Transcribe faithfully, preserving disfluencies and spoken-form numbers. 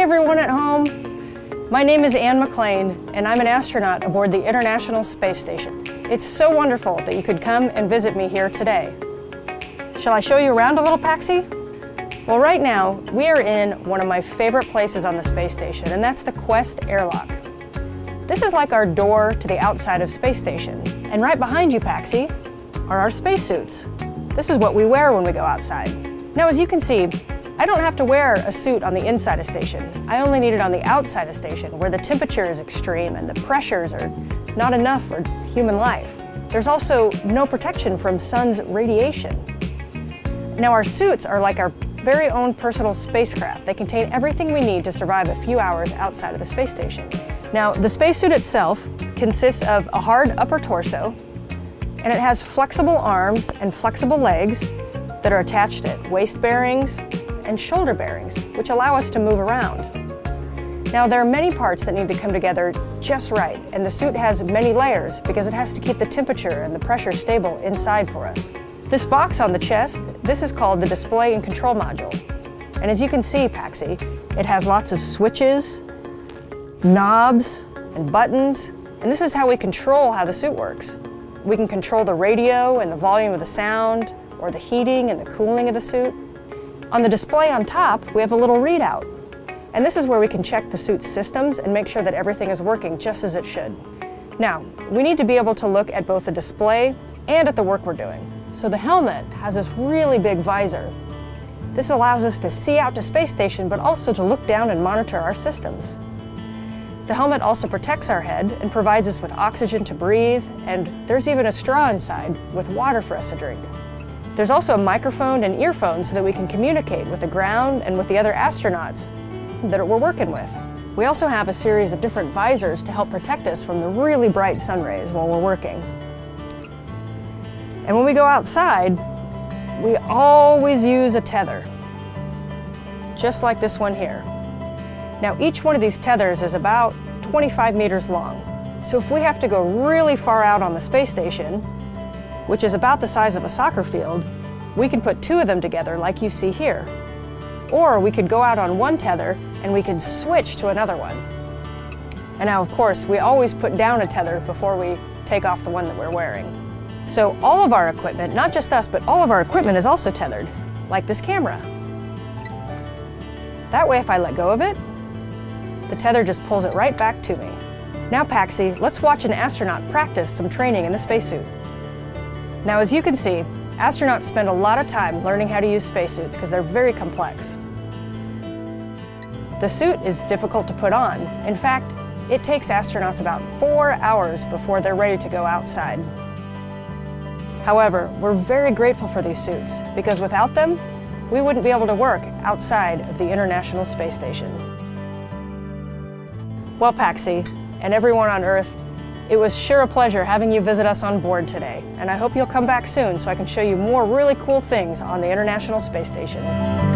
everyone at home. My name is Anne McClain, and I'm an astronaut aboard the International Space Station. It's so wonderful that you could come and visit me here today. Shall I show you around a little, Paxi? Well, right now, we are in one of my favorite places on the space station, and that's the Quest Airlock. This is like our door to the outside of space station. And right behind you, Paxi, are our spacesuits. This is what we wear when we go outside. Now, as you can see, I don't have to wear a suit on the inside of station. I only need it on the outside of station, where the temperature is extreme and the pressures are not enough for human life. There's also no protection from sun's radiation. Now, our suits are like our very own personal spacecraft. They contain everything we need to survive a few hours outside of the space station. Now, the spacesuit itself consists of a hard upper torso, and it has flexible arms and flexible legs that are attached at waist bearings and shoulder bearings, which allow us to move around. Now, there are many parts that need to come together just right, and the suit has many layers because it has to keep the temperature and the pressure stable inside for us. This box on the chest, this is called the display and control module. And as you can see, Paxi, it has lots of switches, knobs, and buttons, and this is how we control how the suit works. We can control the radio and the volume of the sound, or the heating and the cooling of the suit. On the display on top, we have a little readout. And this is where we can check the suit's systems and make sure that everything is working just as it should. Now, we need to be able to look at both the display and at the work we're doing. So the helmet has this really big visor. This allows us to see out to space station, but also to look down and monitor our systems. The helmet also protects our head and provides us with oxygen to breathe, and there's even a straw inside with water for us to drink. There's also a microphone and earphones so that we can communicate with the ground and with the other astronauts that we're working with. We also have a series of different visors to help protect us from the really bright sun rays while we're working. And when we go outside, we always use a tether, just like this one here. Now, each one of these tethers is about twenty-five meters long. So if we have to go really far out on the space station, which is about the size of a soccer field, we can put two of them together like you see here. Or we could go out on one tether and we could switch to another one. And now, of course, we always put down a tether before we take off the one that we're wearing. So all of our equipment, not just us, but all of our equipment is also tethered, like this camera. That way, if I let go of it, the tether just pulls it right back to me. Now, Paxi, let's watch an astronaut practice some training in the spacesuit. Now, as you can see, astronauts spend a lot of time learning how to use spacesuits because they're very complex. The suit is difficult to put on. In fact, it takes astronauts about four hours before they're ready to go outside. However, we're very grateful for these suits because without them, we wouldn't be able to work outside of the International Space Station. Well, Paxi, and everyone on Earth, it was sure a pleasure having you visit us on board today, and I hope you'll come back soon so I can show you more really cool things on the International Space Station.